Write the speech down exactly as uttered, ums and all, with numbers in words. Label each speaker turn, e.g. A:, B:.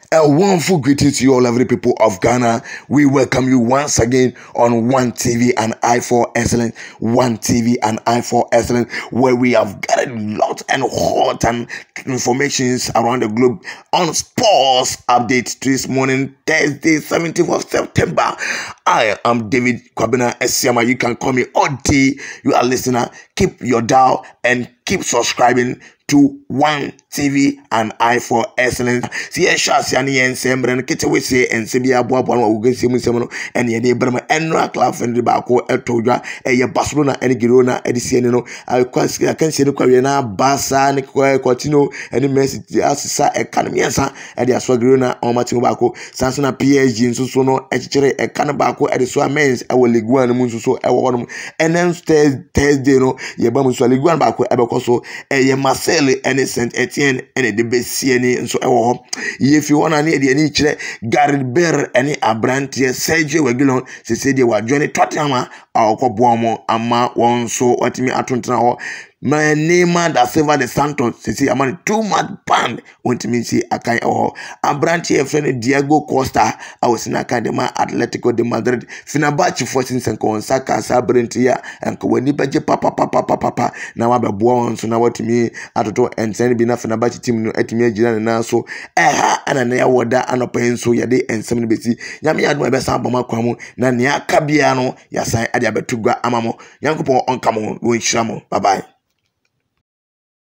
A: A wonderful greeting to you all, lovely people of Ghana. We welcome you once again on One T V and I for Excellence. One T V and I for Excellence, where we have gathered lots and hot and informations around the globe on sports updates this morning, Thursday, seventeenth of September. I am David Kwabena Esiama. You can call me O D. You are listener. Keep your dial and keep subscribing to One T V and I for Excellence. See a shot yani yen sembre and kete we say and sebi abo abo no we say mu semono and ye dey brama enra claf and ba ko etodwa e ye Barcelona and Girona edisi no I can say no kwa na Barca ne ko Coutinho and Messi asisa e kan miensa e dey aso Girona on match ba ko Sansona P S G nso so no e kikere e kan ba ko e dey so amens e wo Ligue one mu nso so e wo no and then Thursday no ye ba mu so Ligue one ba ko e be ko so e ye Marseille and Saint Etienne and the best and so ewo if you wanna need any chile Gareth Bale and Abrantie Sergio Reguilon se se de wa join Tottenham a ko boamo ama won so watimi atontena ho my name da Silva de Santos se se amani too much pound wantimi si akan ewo Abrantie friend Diego Costa I was in academy Atletico de Madrid Fenerbahce fourteen seconds saka sabrentia and ko wani baje papa papa papa na wa be boa so na watimi atoto and send bi na Fenerbahce team no atimi agina na so eh ana na ya woda anopen so yade ensem no besi nyame yado e be san boma kwamu na ne aka bia no ya san ade abetugwa amamo yankopon onka mo wo nhyira mo bye bye.